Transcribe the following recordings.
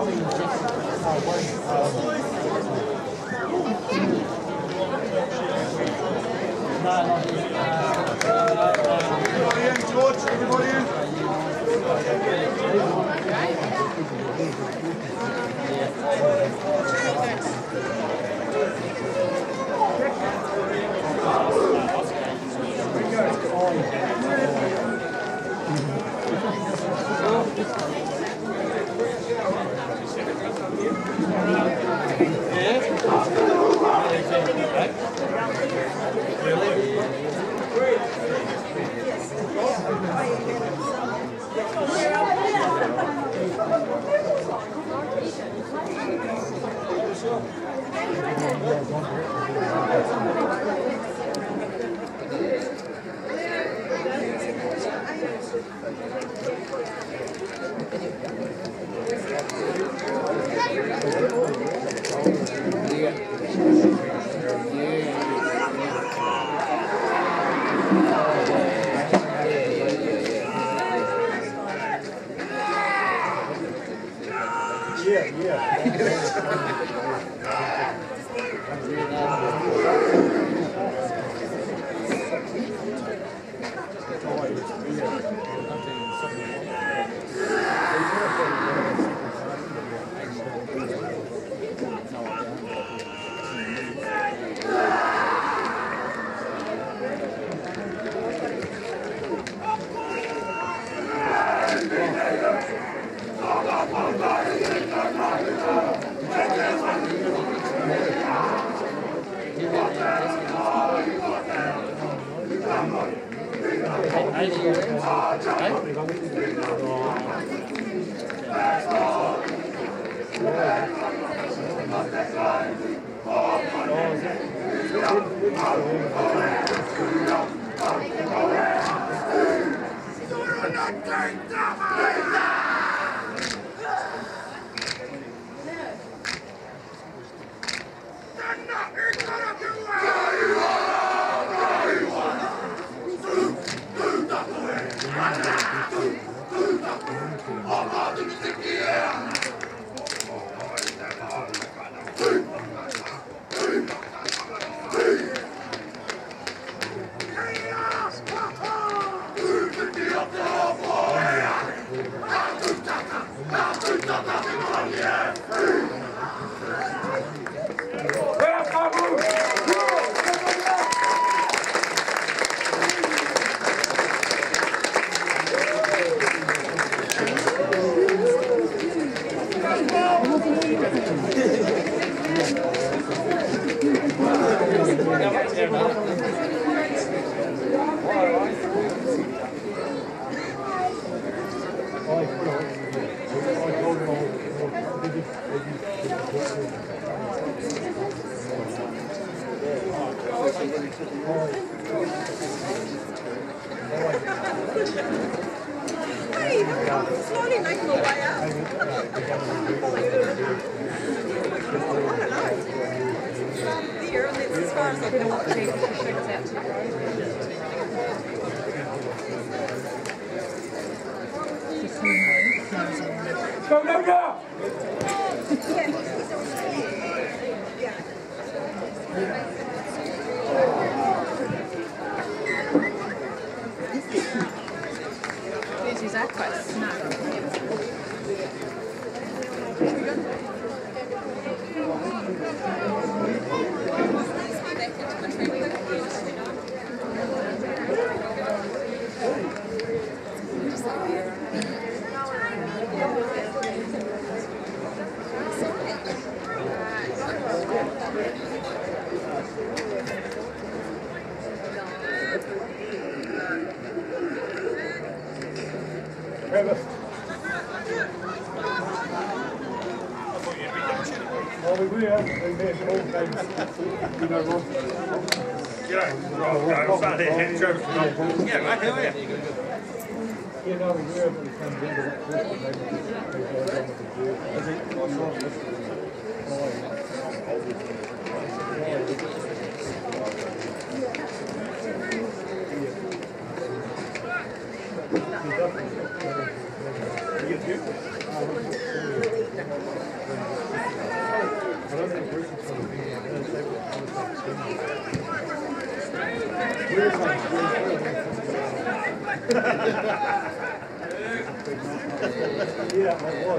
Everybody in, George, everybody in. Slowly making my way up. I don't know. Here, and it's as far as I can watch it. Go, go, go! These are quite snug. Well, we will, we may have all things, you know, Ron. Yeah, right, found it, yeah, right, how are you? You know, we will, but it comes into that Yeah, I was.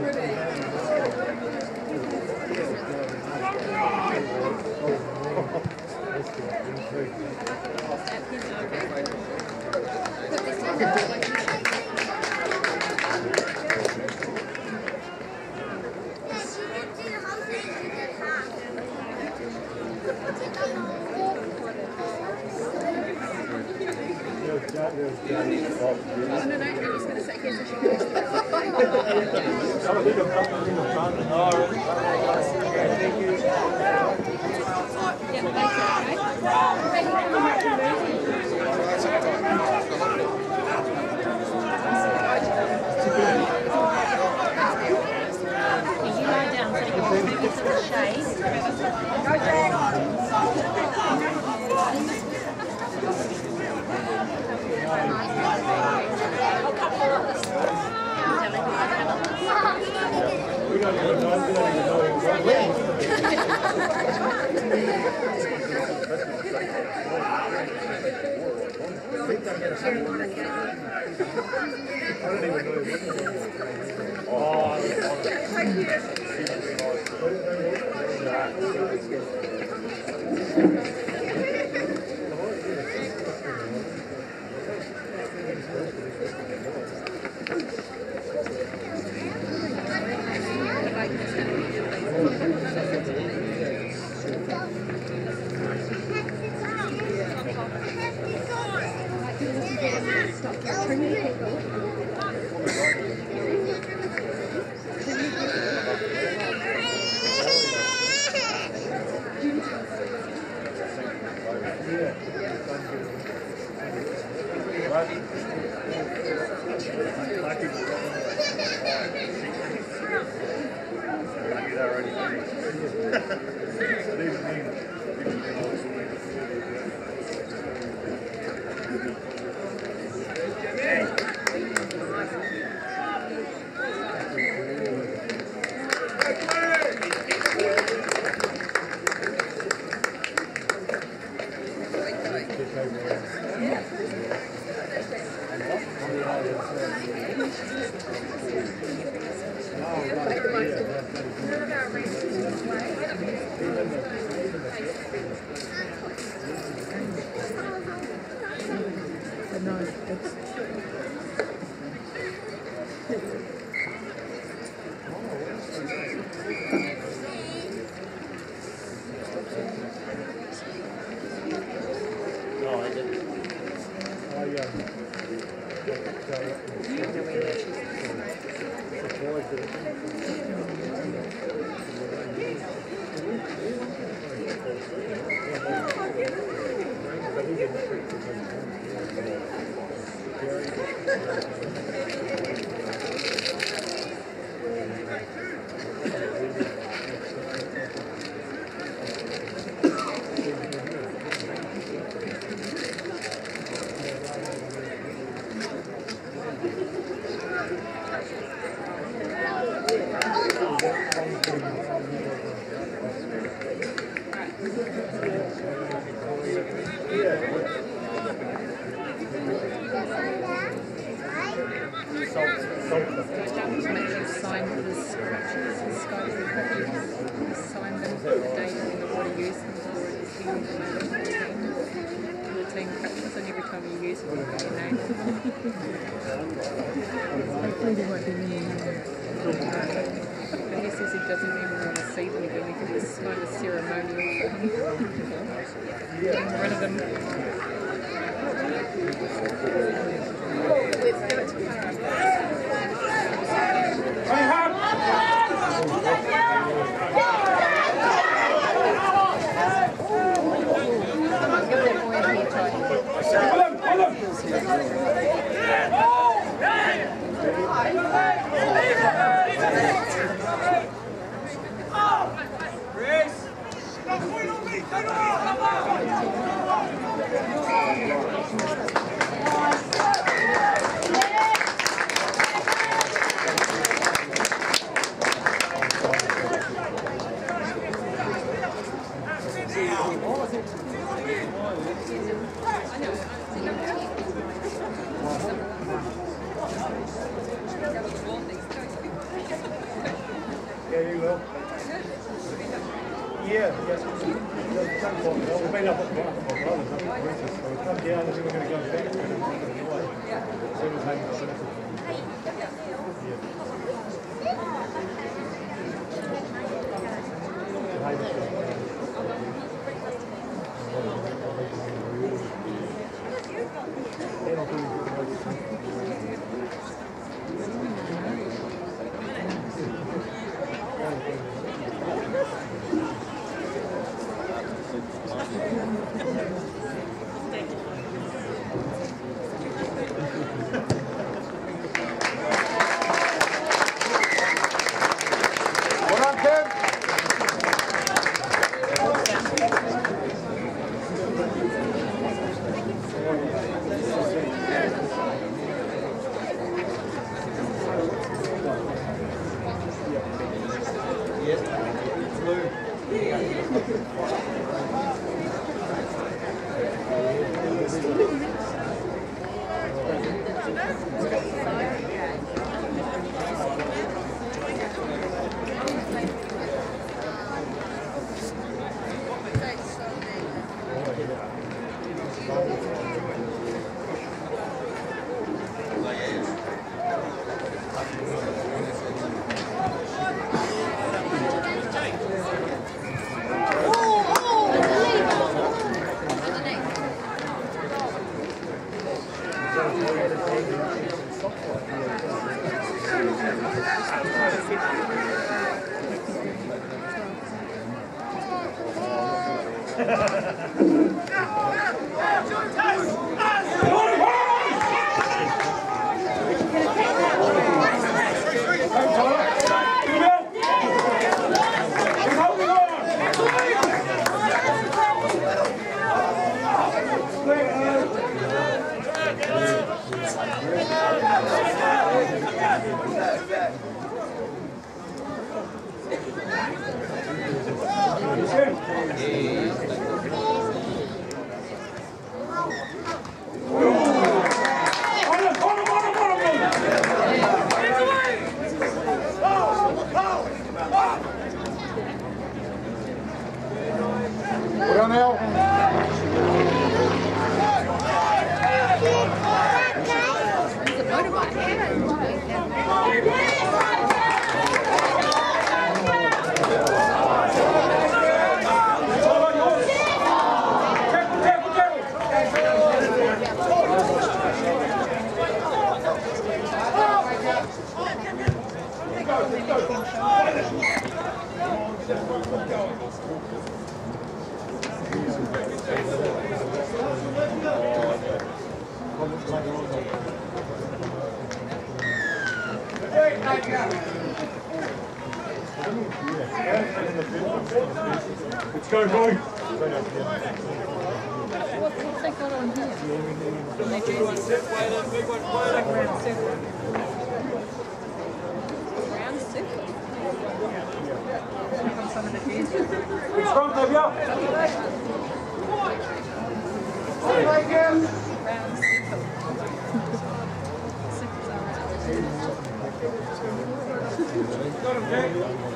Yeah, you will. Yeah. We've been up at the brothers, so we come down and then we're going to go back. So we'll take the circle. Let's go, boy. What's they got on here? On their jerseys. Like round circle. Round circle? Like on some of the jerseys. It's from Xavier. Round circle. Circles are round. Got him, Jake.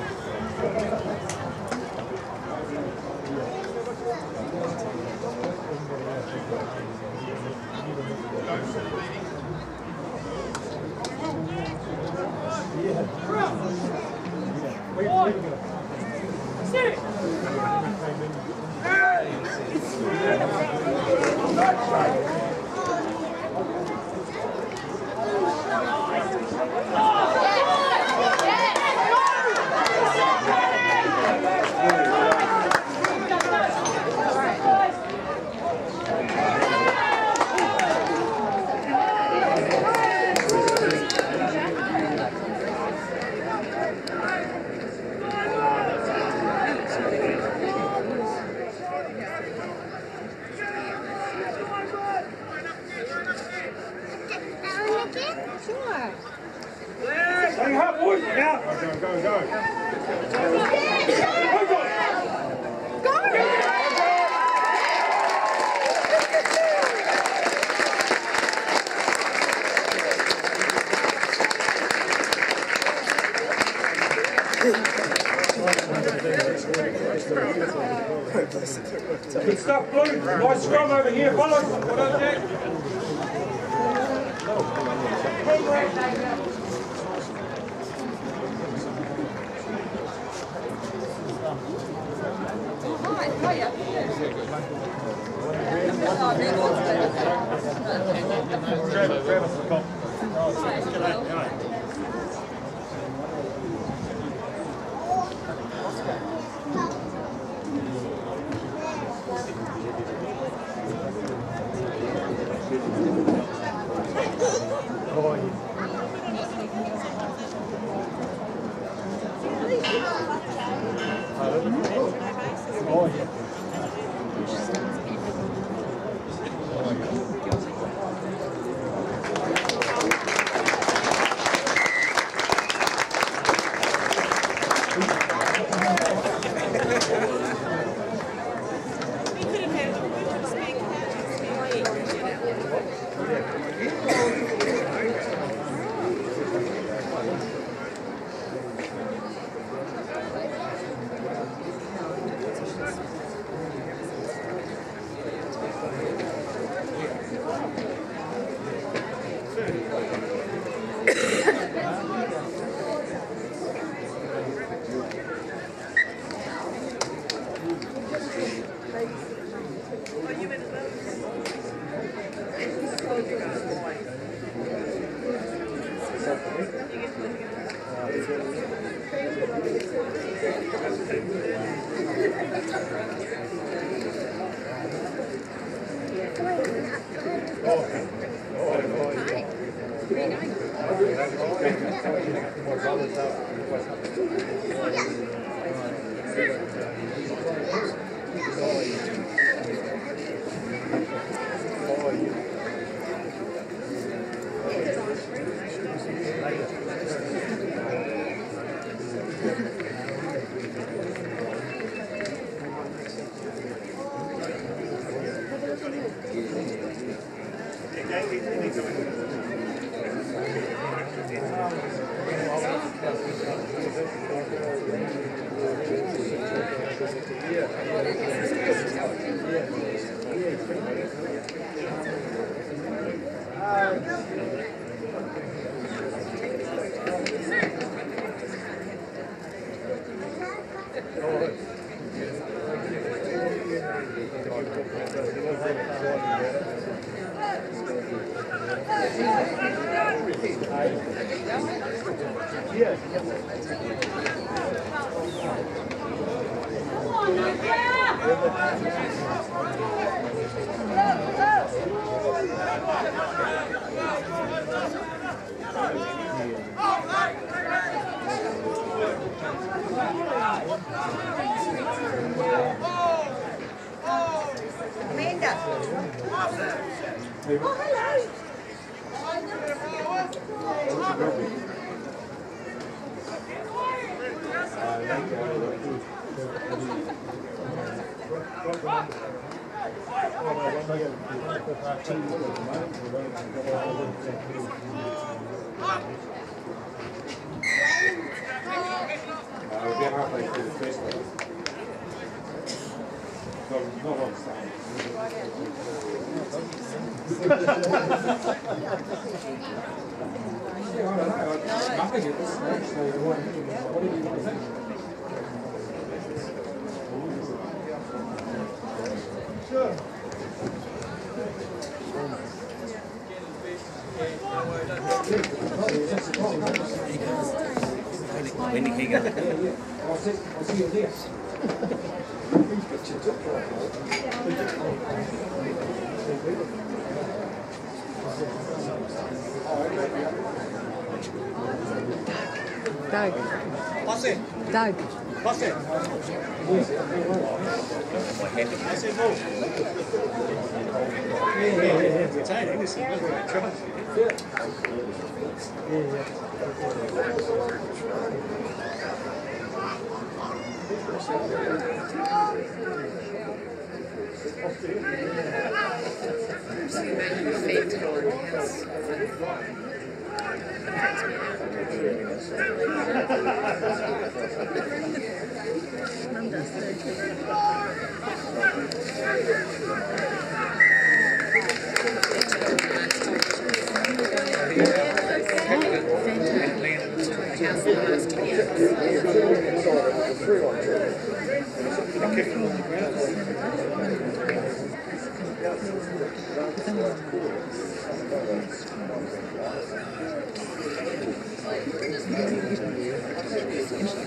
Hang up, boys. Out. Go, go, go. Go! Good stuff, Blue. Nice scrum over here, fellas. Well done, Jack. Doug. Doug.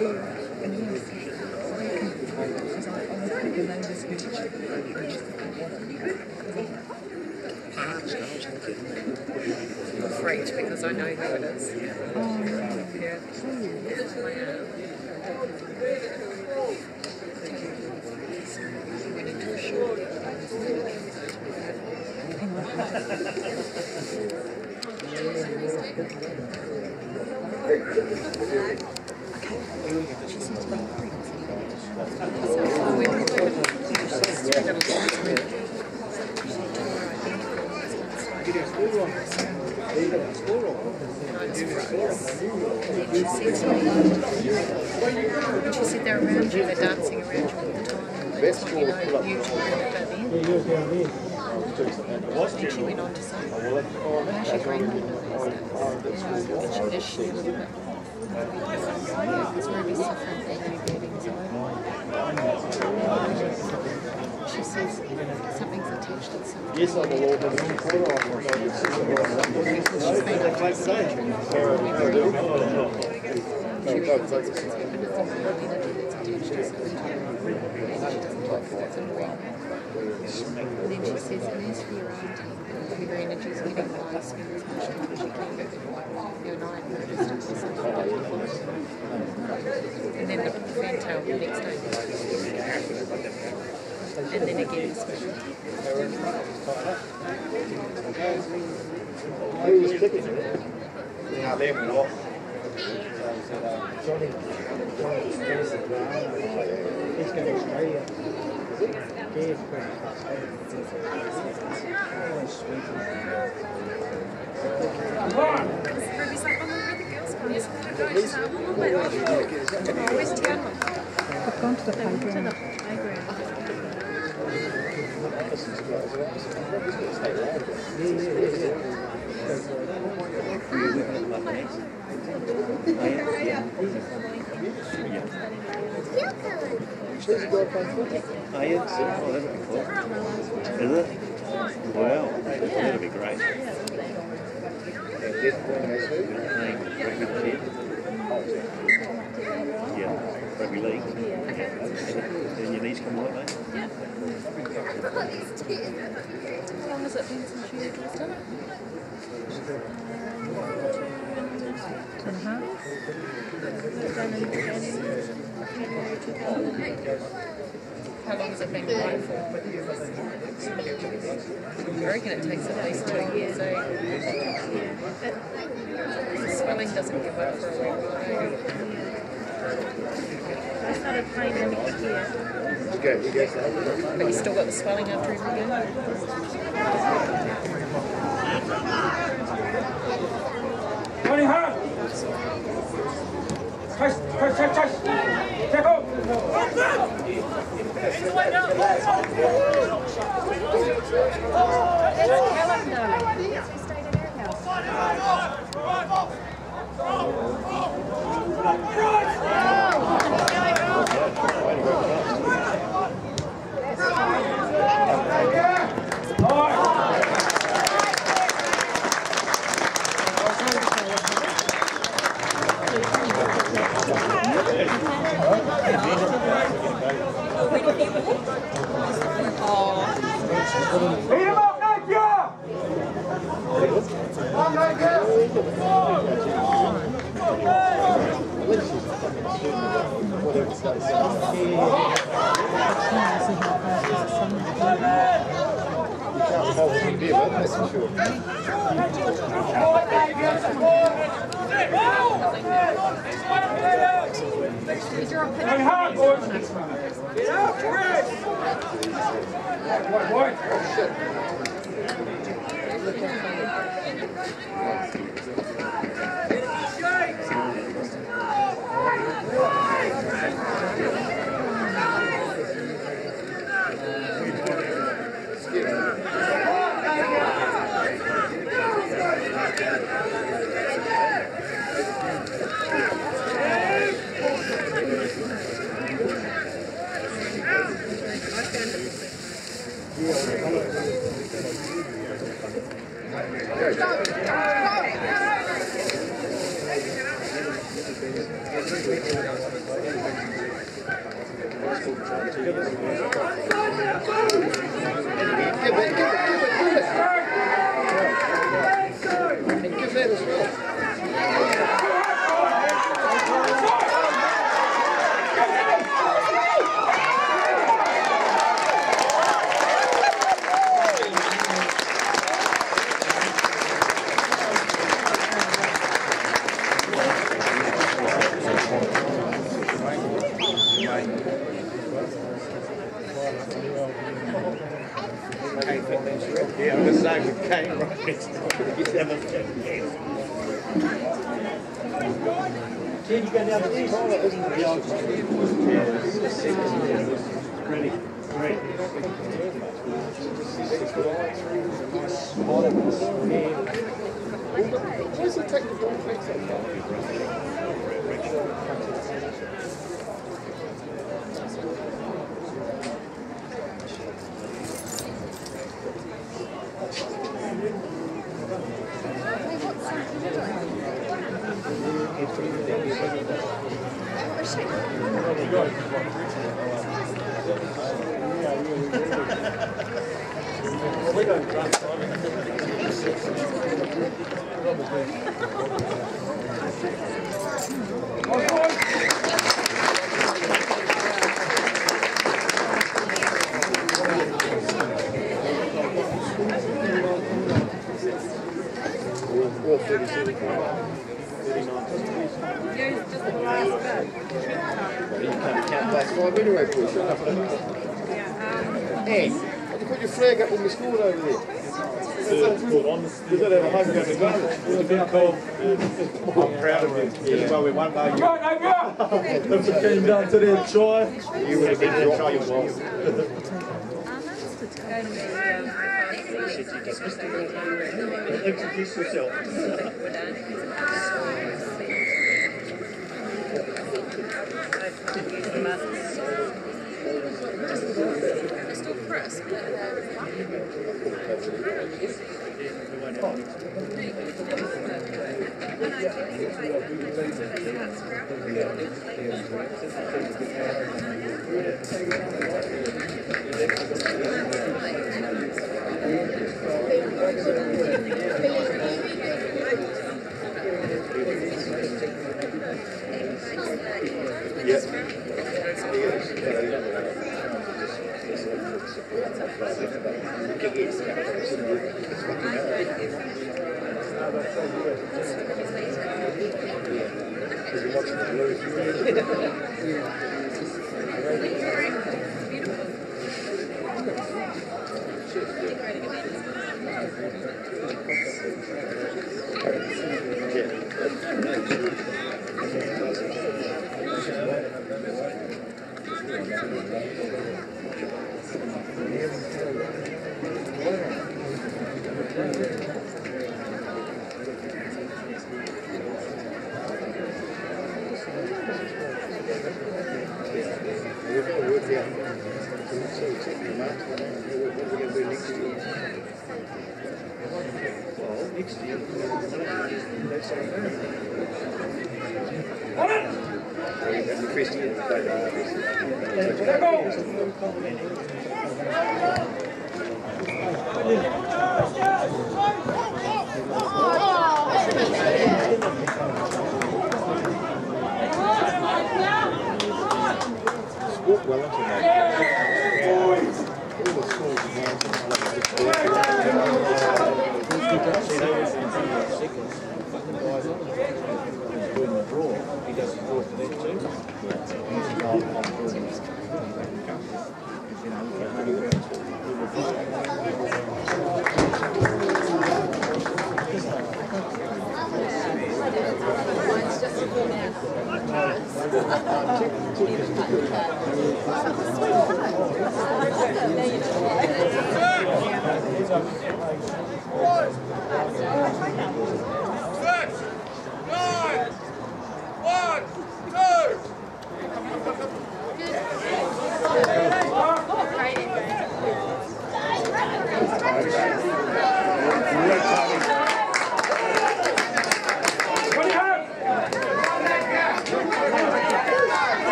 Freaked because I know who it is. Yeah. Went into a shop. She said they're around you, they're dancing around you all the time. That's what you know, you talking about then. And she went on to say, actually Greenland she a little bit. It's really suffering from bad anxiety. She says something's attached to something. Yes, I'm a little bit. She's been like this. She reckons it's because her identity that's attached to something. And she doesn't like it, it's annoying. And then she says, and as for your auntie, her energy's getting low, spend as much time as you can with you and I have noticed it was something like that. And then the fantail the next day. And then again this morning. Who was kicking it? Now they were off. Johnny. He's going to Australia. I've gone to the playground. Are you? Oh, that'd be cool. Is it? Wow. That'd be great. Yeah, rugby league. And your knees come like that? Yeah. How long has it been since you done it? 2.5. How long has it been alive for? I reckon it takes at least 2 years, eh? The swelling doesn't give up for a while. I started playing next year. Okay, you guys. But you still got the swelling after every game? Tony Hart! Touch! Check out! Beat him up, Nakia! Come, Nakia! That's for sure. Hey, hard, boys! Get out, Chris! Boy. Yeah, I'm just saying with Kane right next to Can you go down the east? Ready. Great. Where's the technical fix? We don't run. Hey, you put your flag up on the score over there. We've got to have a home game as well. It's a bit cold. I'm proud of it. Yeah. Well, we won by you. If it came down to that try, you would have been the try yourself. Introduce yourself. Still crisp.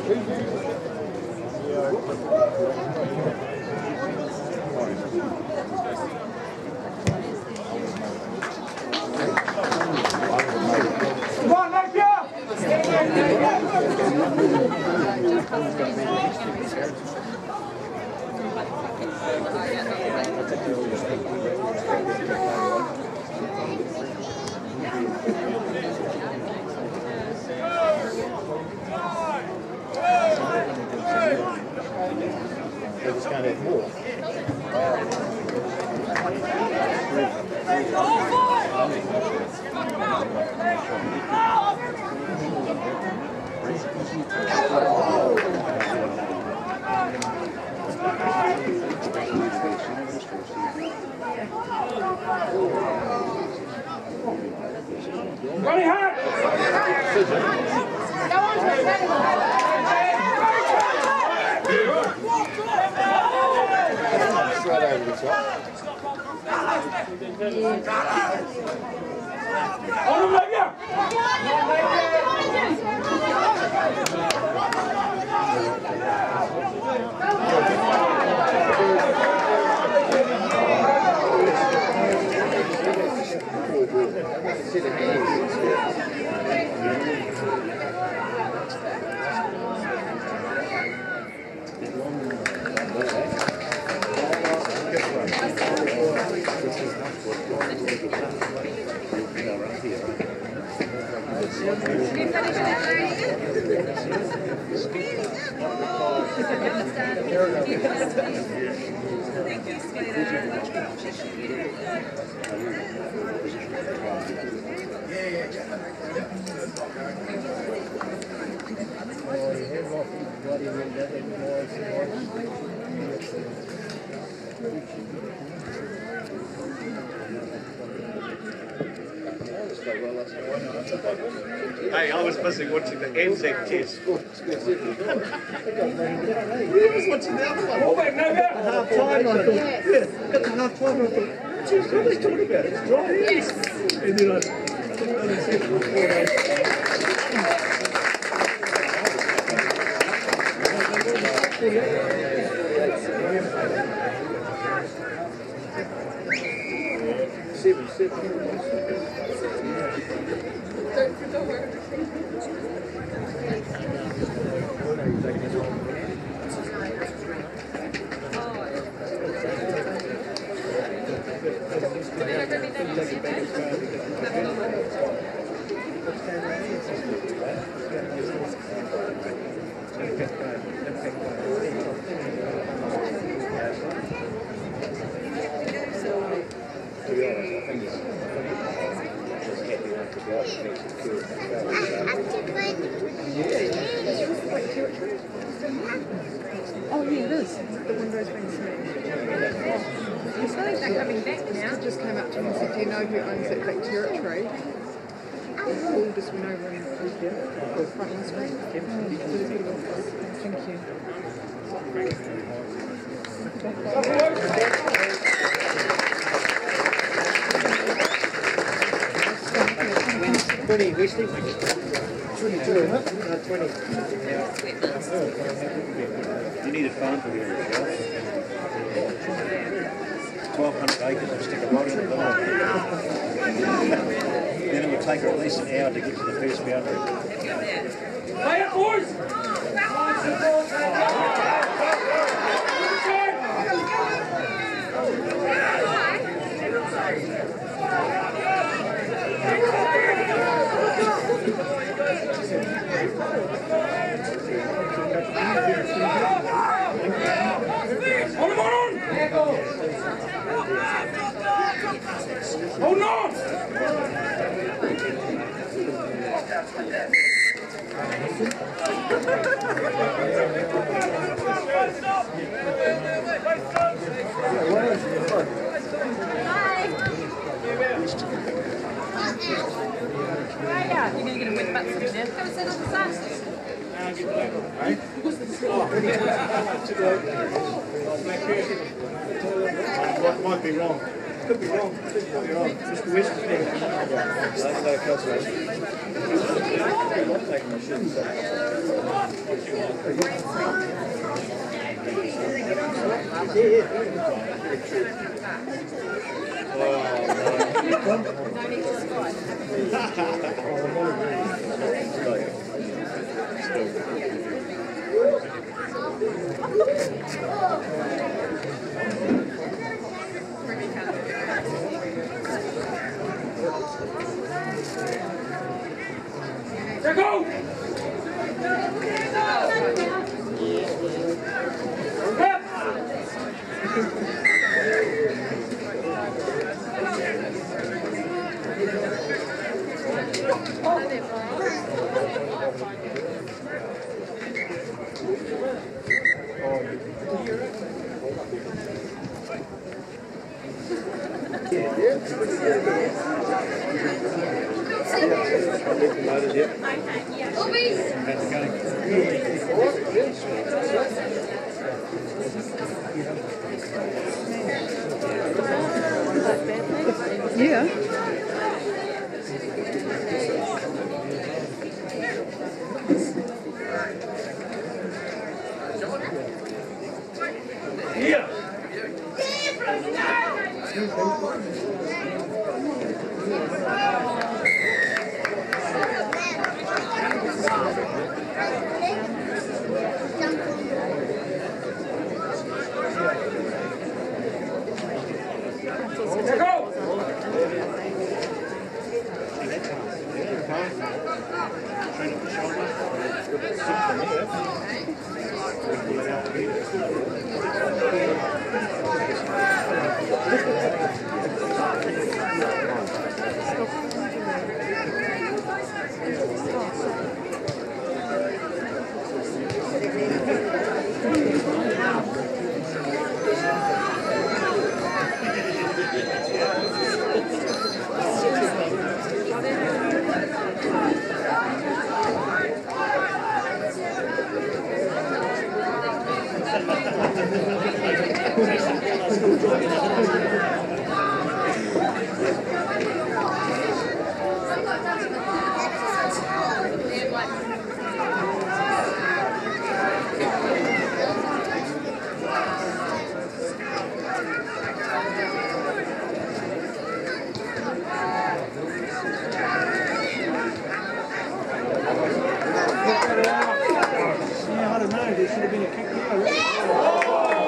Come on, let's go! They're just going to have more. Running hard! Straight over the top. On him, Napier! See the hands. Hey, I was busy watching the Anzac test. Who was watching the other one? Hold back, Napier! Half time, I thought. Yeah, got to half time, I thought. Geez, what are they talking about? It's dry. Yes. And then I said before Don't worry. Oh yeah, it is. The window's been smashed. It's not exactly coming back now. Just came up to me and said, do you know who owns that black territory? Paul just went over and put the front windscreen. Thank you. 20, Wesley. 22, huh? 20. You need a farm for here, Michelle. 1,200 acres and stick a rod in the bottom. Then it would take her at least an hour to get to the first boundary. Play it, boys! Hold on! You're going to get a wet butt sitting there. Come sit on the side. Might be wrong. Could be wrong. Could be wrong. Just the West thing. That's no calculation. I'm taking my shit. Yeah. I don't know, there should have been a kick there.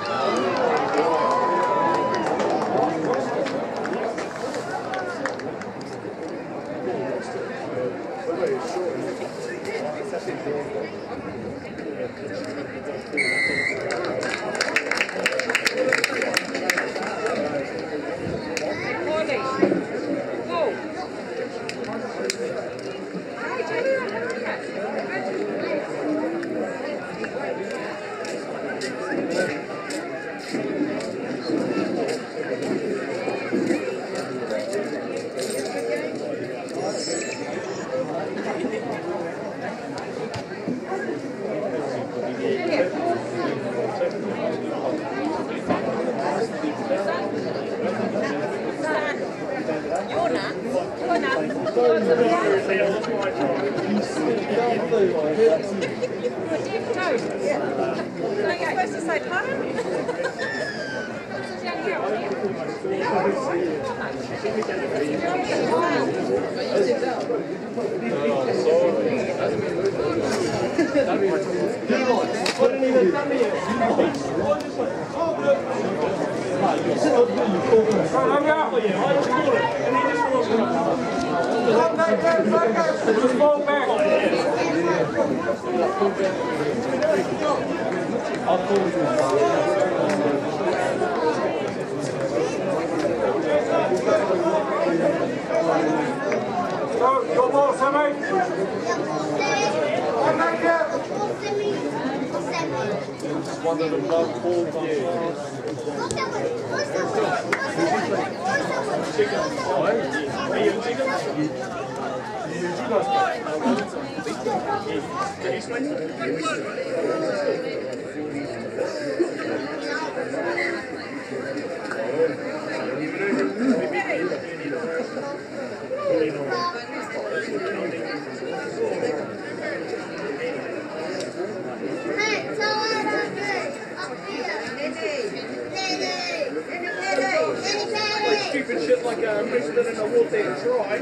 Stupid shit like a president in a war thing, right?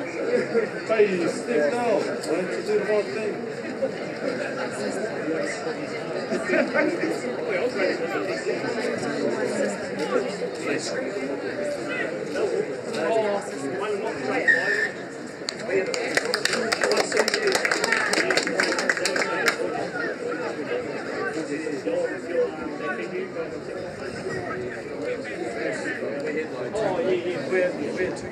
Hey, you stiff now. I need to do the right thing. Oh, yeah, we're too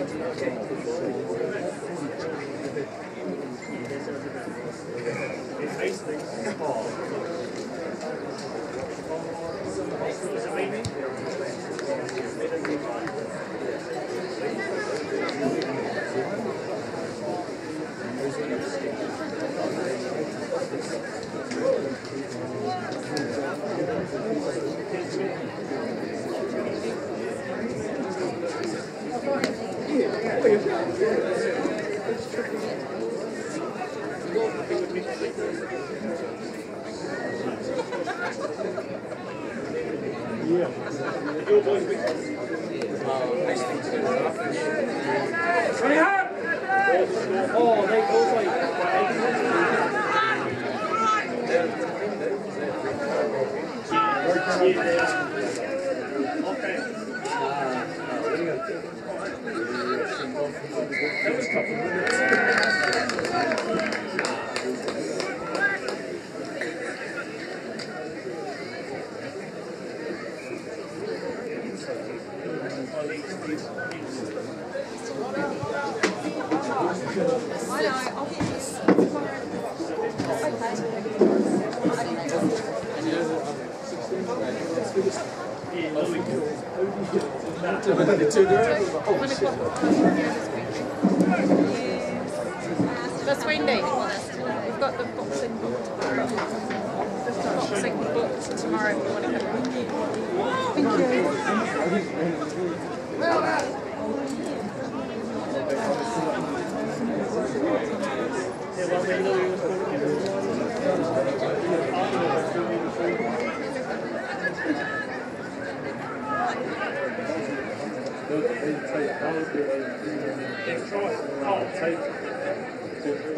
That's windy. We've got the boxing book tomorrow. Boxing book tomorrow if you want to come.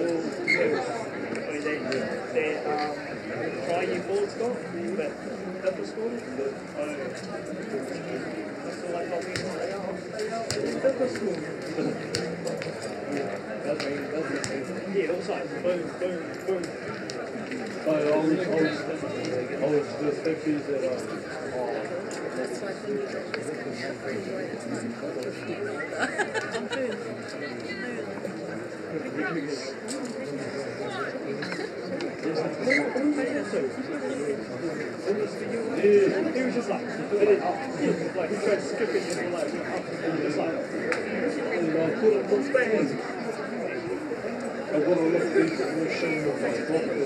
Try you boards got, but upper school. That's all I told me. Upper school. Yeah, all sides. Boom, boom, boom. I was the steppies that That's why I think you guys just kind of have to enjoy this one. He was just like, he tried to skip it and just like, I want to look at the machine of my property.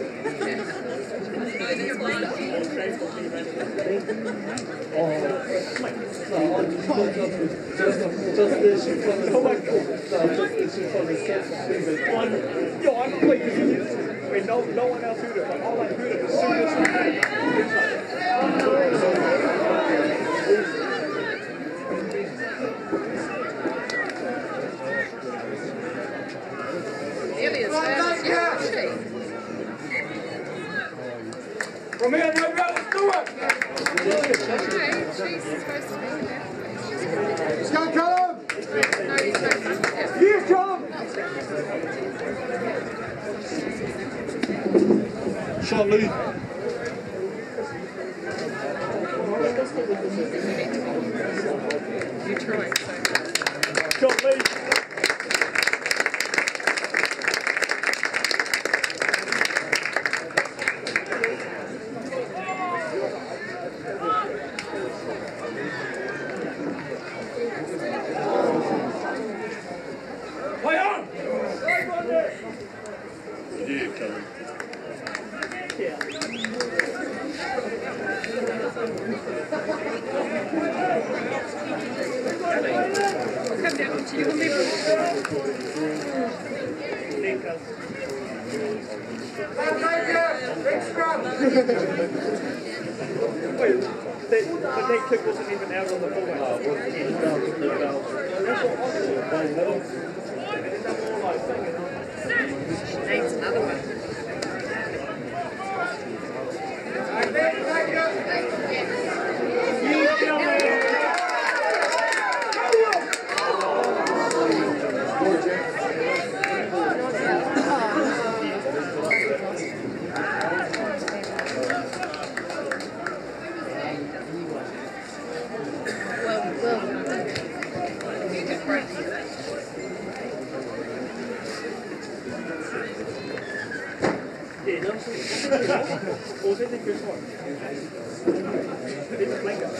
Just this in front of yo, I'm like, no one else heard it, but all I heard it as soon as From here, no, let's do it! Let's go, Callum! Here, Callum! Shot Lee. You try. Shot Lee. Play on! Yeah, Callum. Come down to you. The neck kick wasn't even out on the fullback. Name's another one. Was it the first one? They played it.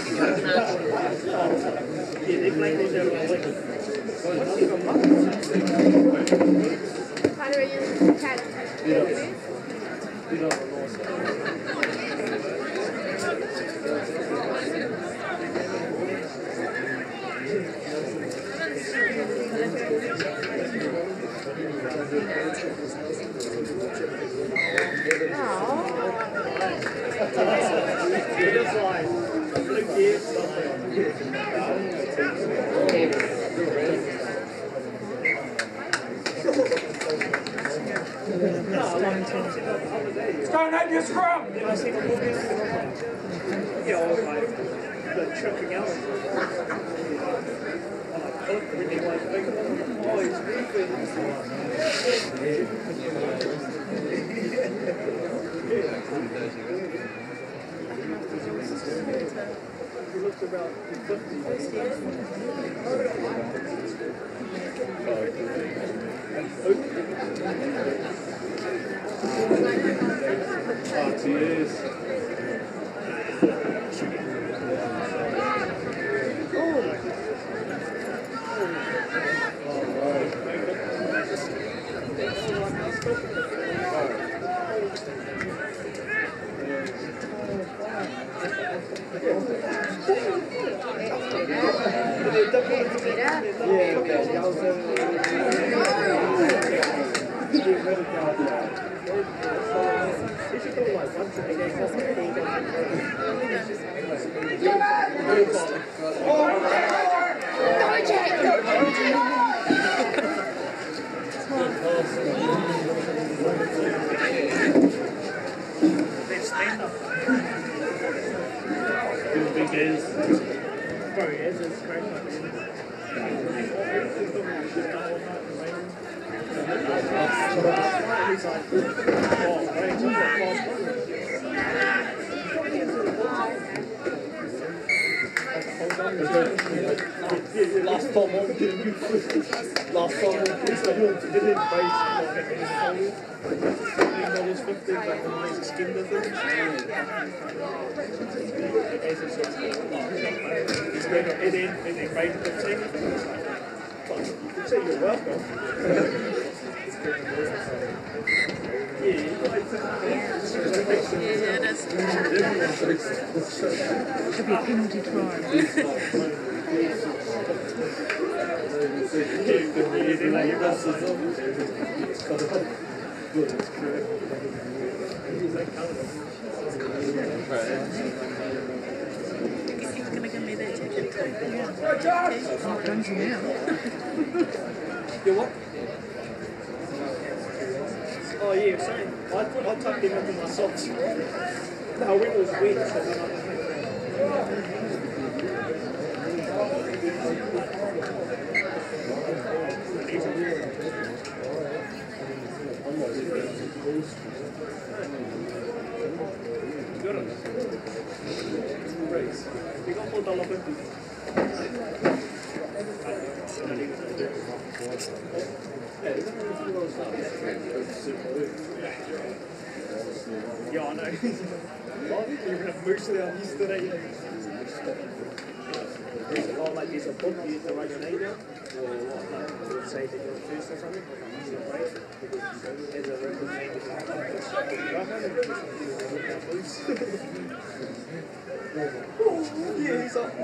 Yeah, they played those out of the way. Just like, look here, Let's go, Nate, your scrum! Then I see the movie. Yeah, I was like, the tripping out. I'm like, oh, really like, oh, he's moving. He looks about 50. Cheers. is. Bro, it is. It's great. He's like, oh, last time on, he's like, you didn't base $15 back when I skinned the thing. He's going to it in raid the thing. You can say you're welcome. Yeah, that's Should be a penalty try. he's gonna give me that jacket too. Oh, guns are now. You what? Oh yeah, sorry. I tucked him into my socks. No, it was weird. So you got $4.50. Yeah, I know. You're going to moose it on yesterday. Oh, like there's a book you used to write your name down? Or what? Like, say that you're first or something? There's a record name. Yeah, he's up.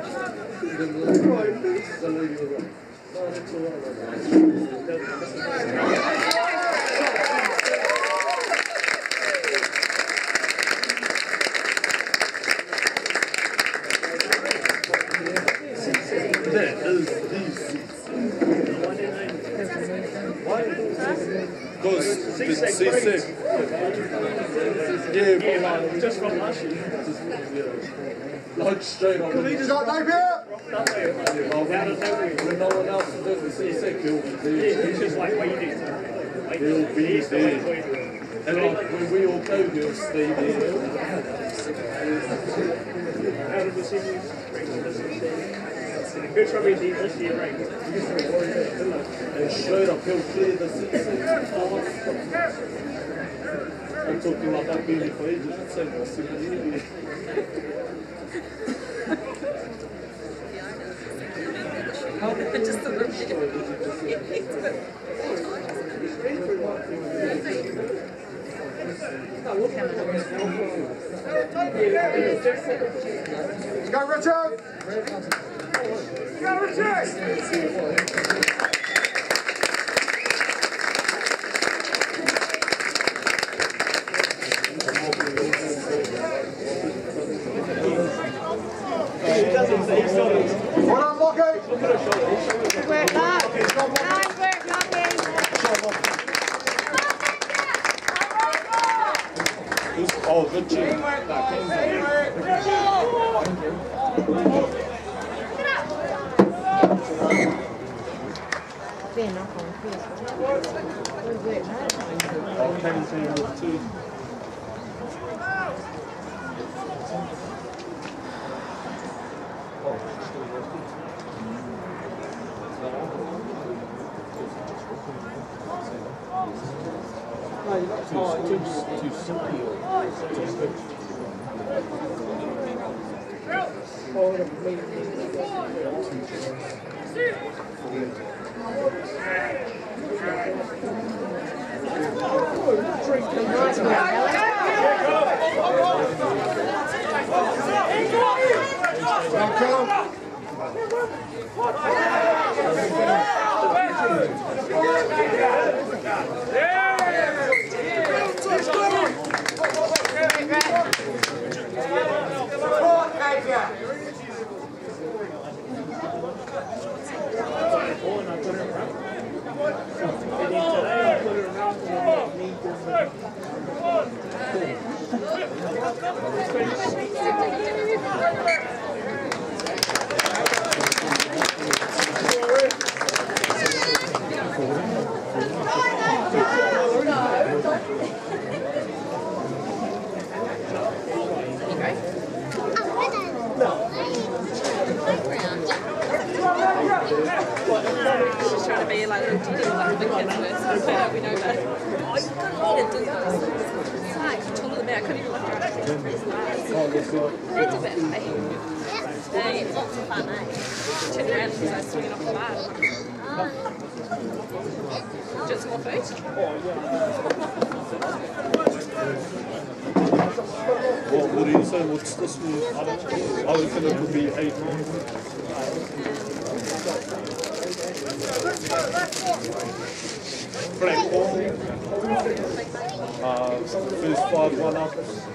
Because C6. Yeah, just from last year. like straight on. He just got no beer! When no one else is doing the C6, he'll be there. Yeah, it's just like waiting. He'll be there. And like when we all go, he'll stay there. Out of the series, it's probably the this year, right? And straight up, he'll clear the C6. I'm talking like I've been here for ages. It's like a single year. Just a little Go, Richard! Go, Richard! Well done, Lockie! Work that. Nice work, Lockie. Oh, good check. Being knock on first. Work that. Oh, Kenny's here with two. Too simple. to do this. It's like control the I couldn't even lift her up. It's a bit high. It's lots of fun, eh? Turning around because I was swinging off the bar. Just more food? What do you say? What's this one? I reckon it would be 8 months. Black ball. First 5-1 up.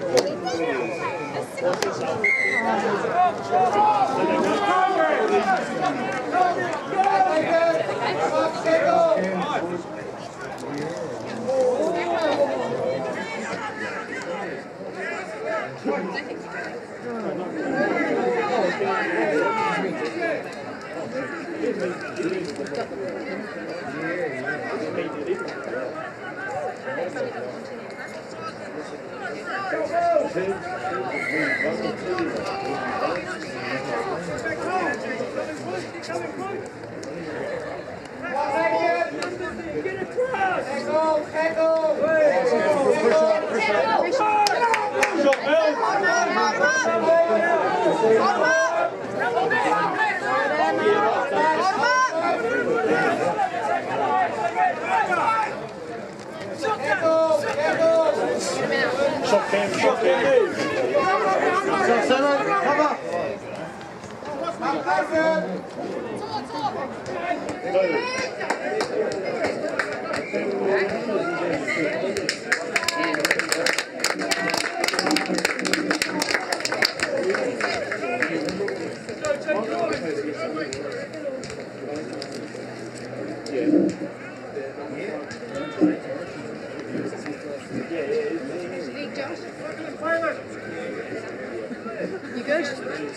You good?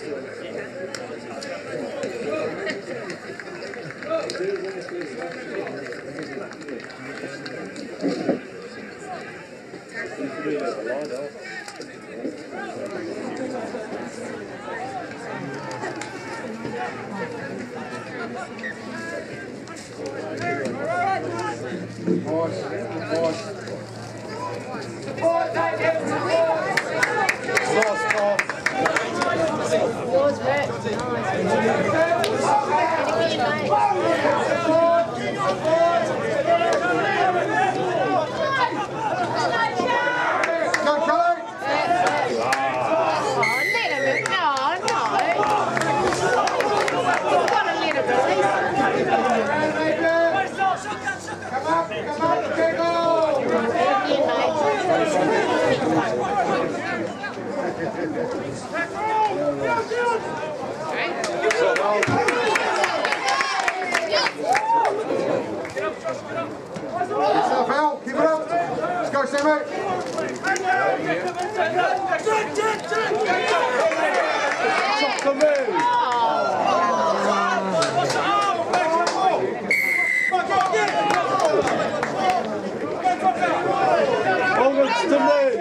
Yours, Brett. Yourself out, keep it up. Let's go, Sammy. Shot to move. Onwards to move.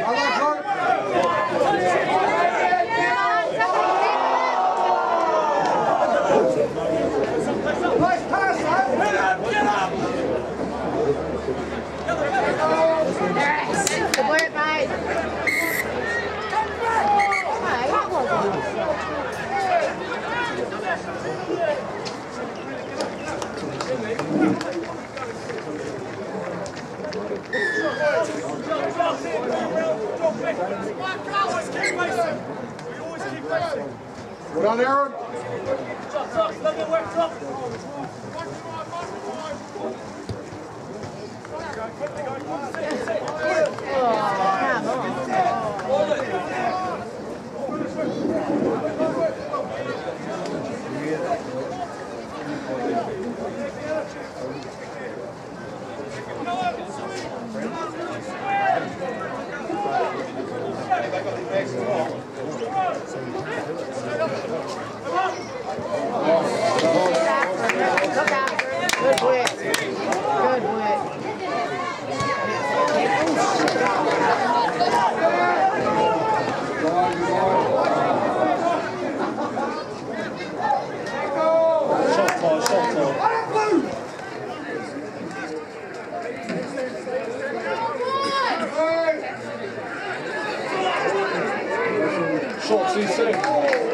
Good work, mate. Hey, that Well done, Aaron. Good work. Good work. Shot too soon.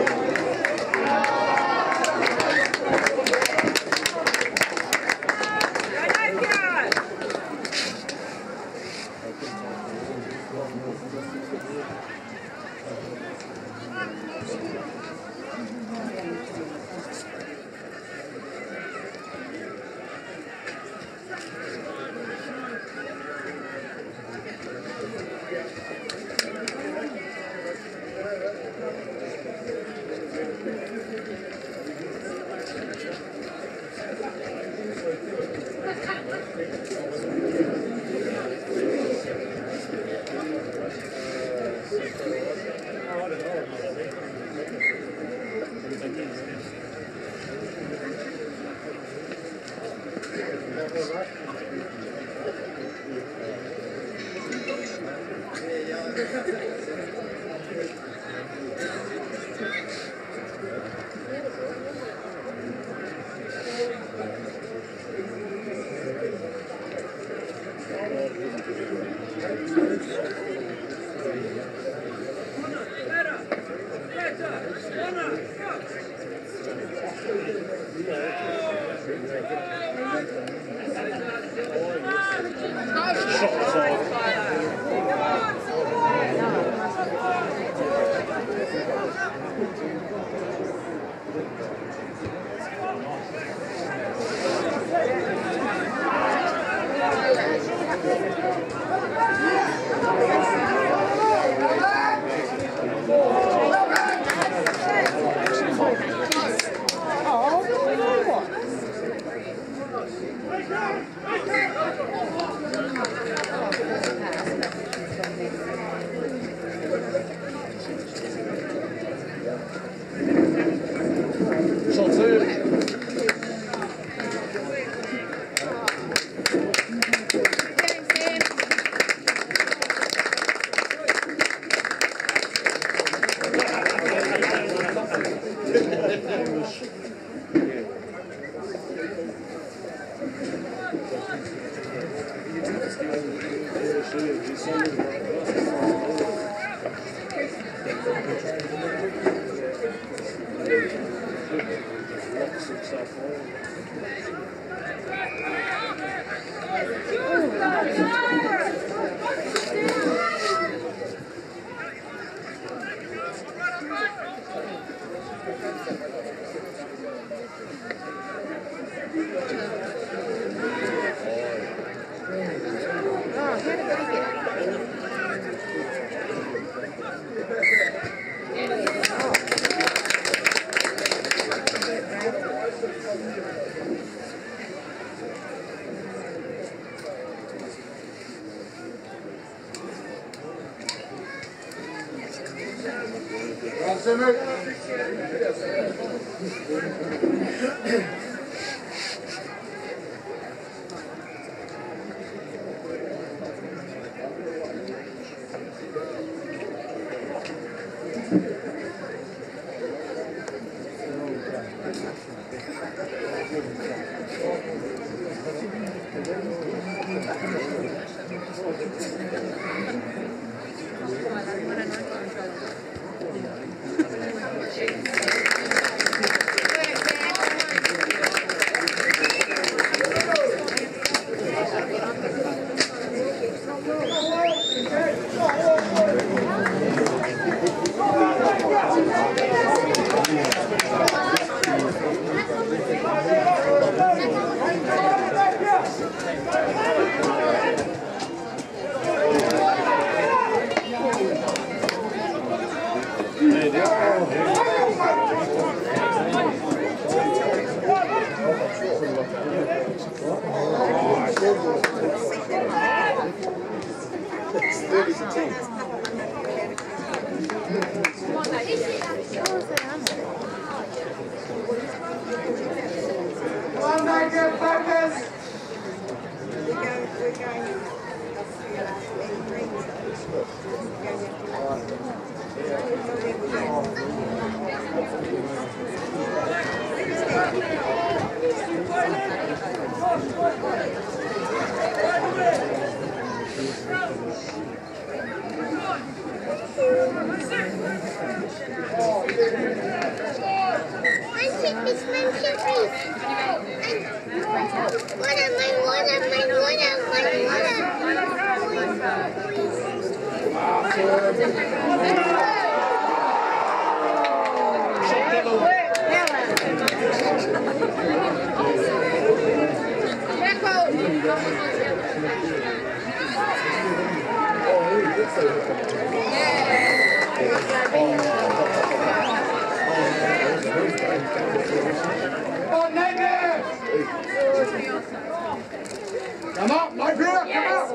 Come up, Napier, come up!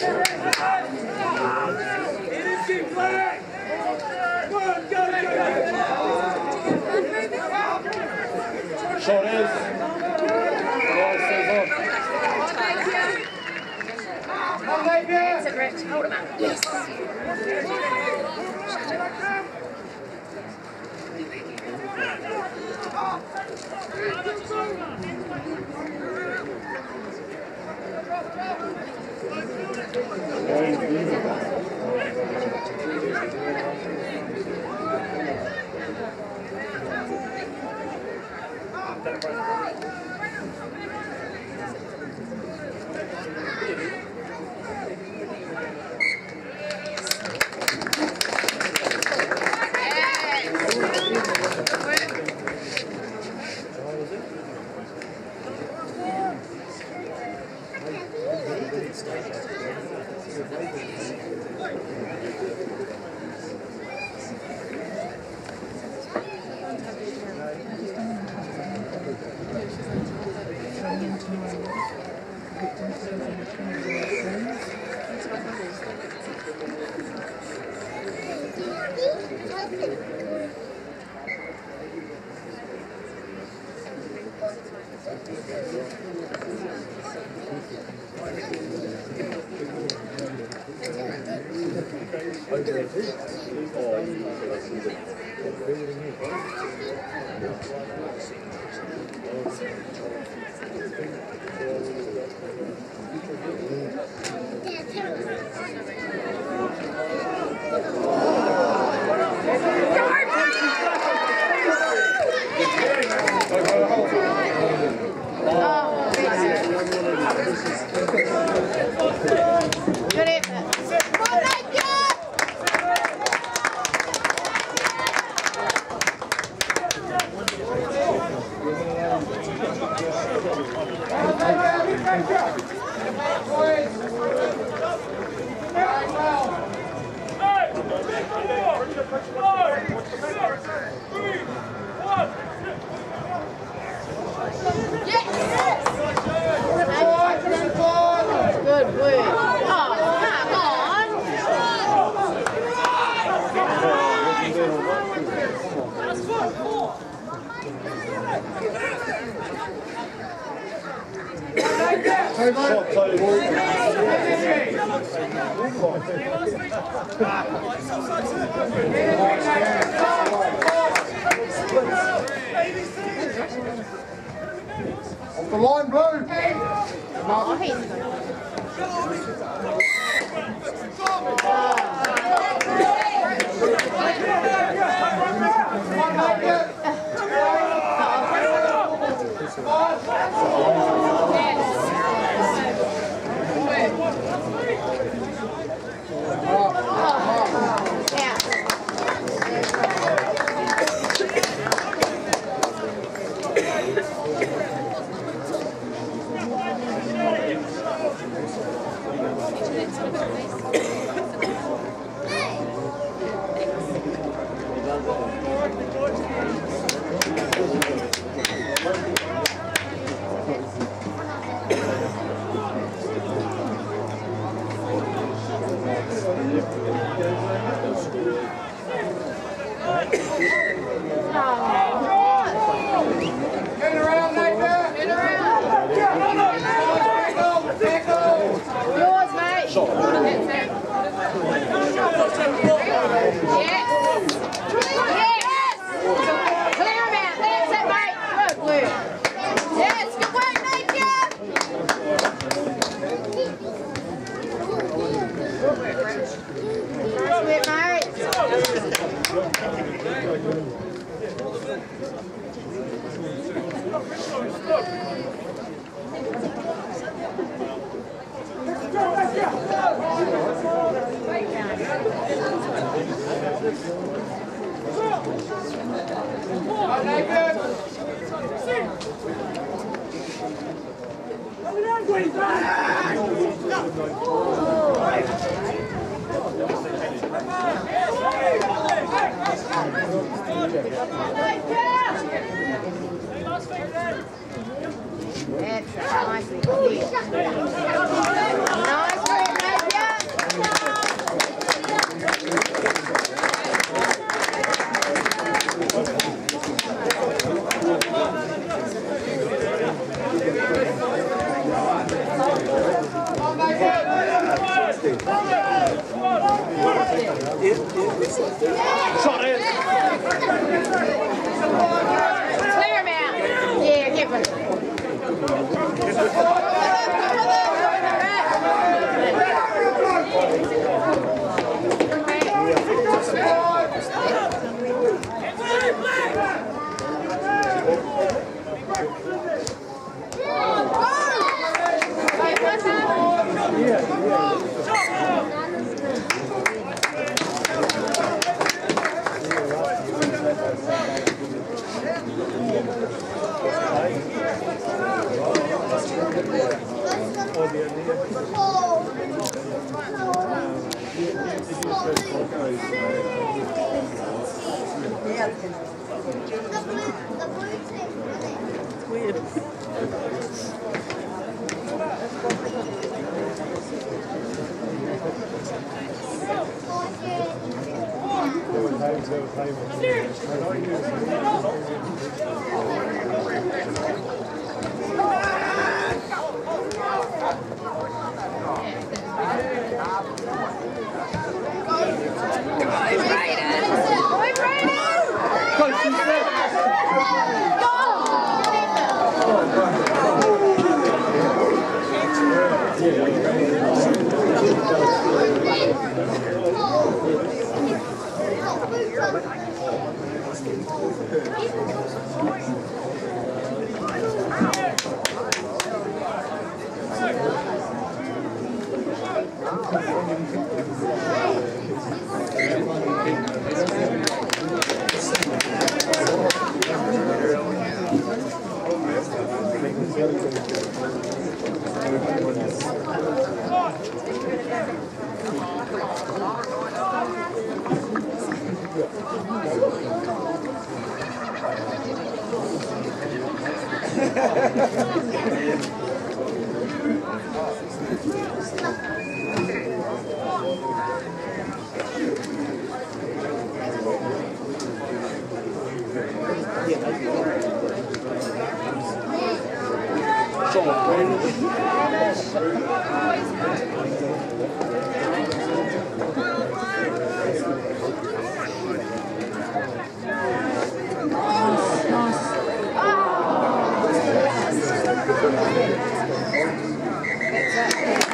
Shot is. That's it, Rich. Hold him up. Yes. Good effort. Good work. Oh, come on. Off the line, Blue! Oh, he's good. Nicely clear. Nice work, clear him out. Yeah, get one. Nice.